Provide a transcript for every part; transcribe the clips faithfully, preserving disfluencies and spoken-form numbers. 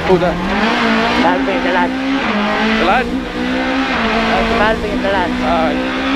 Who's that? Melvin the lad. The lad? That's Melvin the lad. Alright.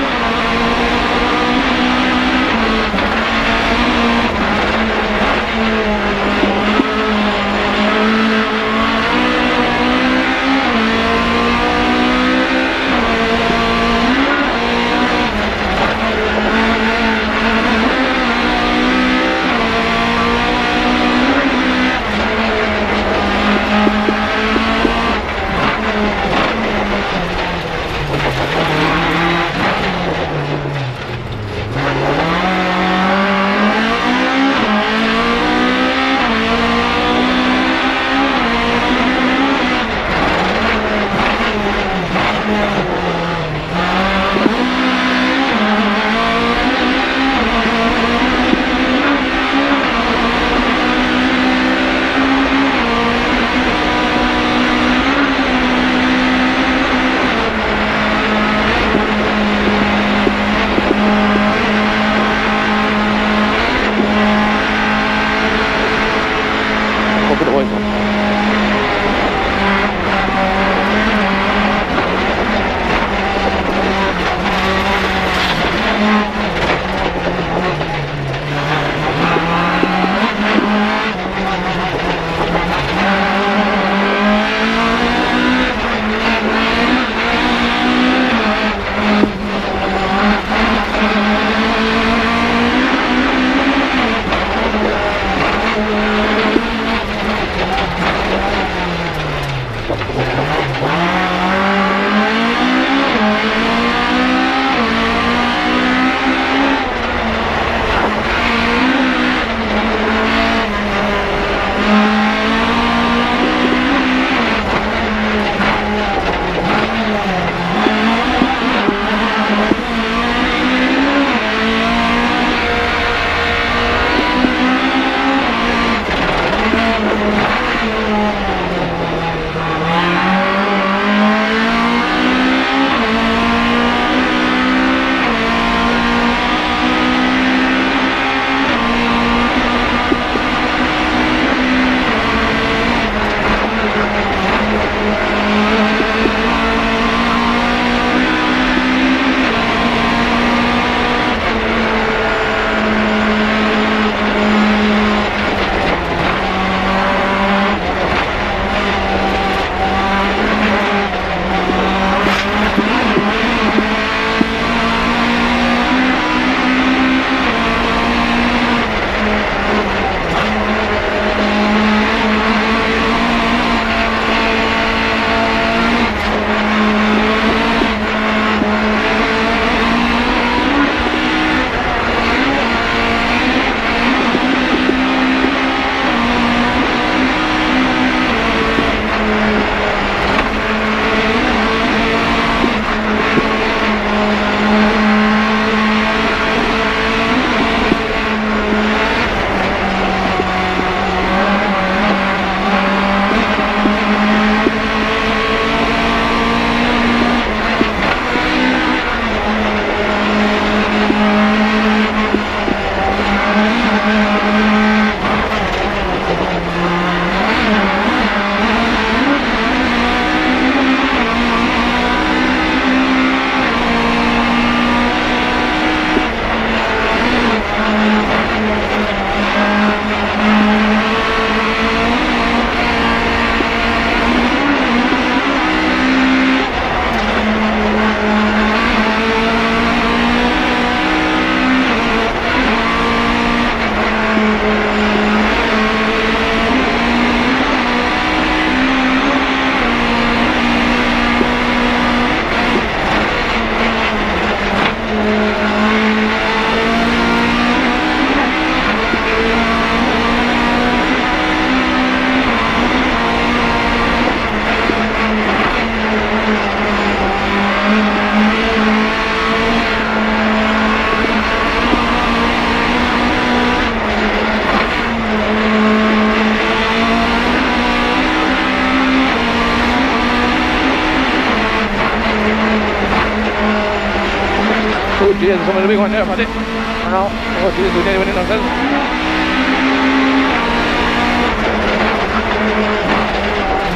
Jesus, somebody big one there, Paddy. No. Oh, Jesus, we can't even in ourselves.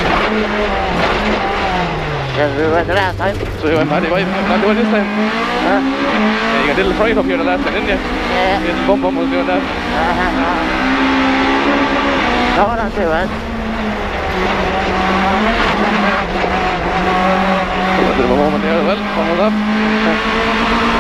Yeah, we went the last time. So you went Paddy, why not doing this time? Huh? Yeah, you got a little fright up here the last time, didn't you? Yeah. You little bum bum was doing that. Uh-huh. No, not too bad. A bit of a moment there as well, coming up.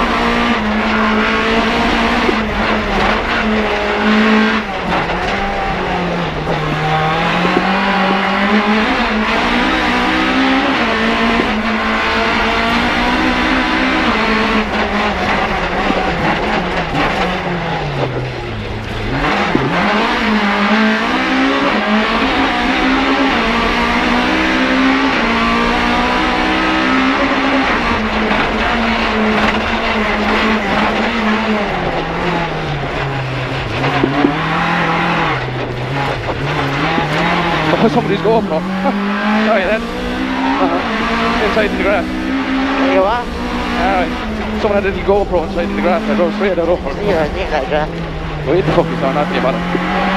Somebody's GoPro. Sorry then. Uh-huh. Inside in the grass. There you are. Alright. Someone had a little GoPro inside in the grass. I drove straight out over. Yeah, I think like that. Wait the fuck is on, nothing about it.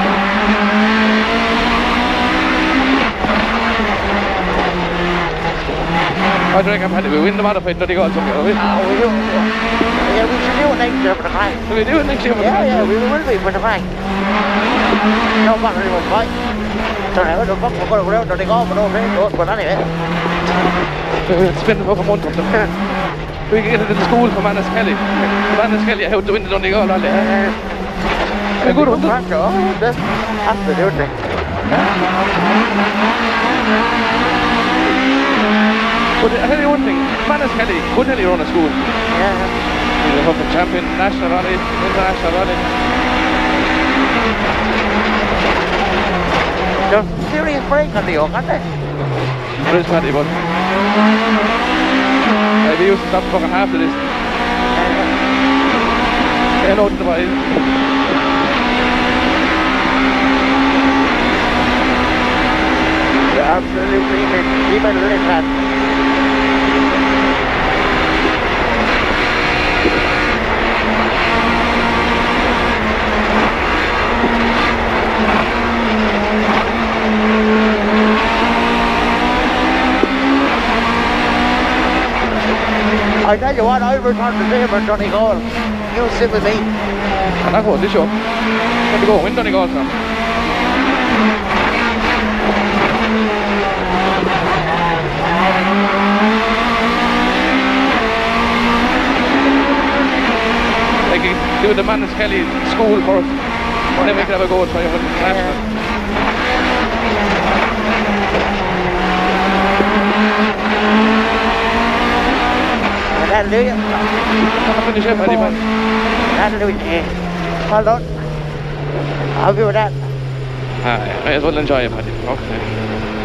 I think I'm happy we win the modified bloody goals somewhere, are we? Ah, we do. Yeah, we should do it next year for the flag. Do we do it next year for the Yeah, flag? yeah, we will be for the flag. No matter what, right? So now the fuck we're going to go out to the golf and over here, but anyway. It's been about a month of them. We can get it in the school for Manus Kelly. Manus Kelly, how to win the Donegal rally. A good one. Oh, that's absolutely. But I tell you one thing, Manus Kelly could nearly run a school. Yeah. He's a fucking champion, national rally, international rally. There's serious break on the yoke, aren't they? There is plenty, but I'd be used to stop fucking half of this. Yeah, no, to the body. Yeah, absolutely. Keep it lit, man. I tell you what, I returned the favour Donegal. You sit with me. And that's what this show. Got to go win Donegal, sir. Like do the Manus Kelly school first, and then we can have a go at trying with international. That'll do you. I'll finish it, buddy, man. That'll do you. Hold on. I'll be with that. Aye, may as well enjoy it, buddy. Okay.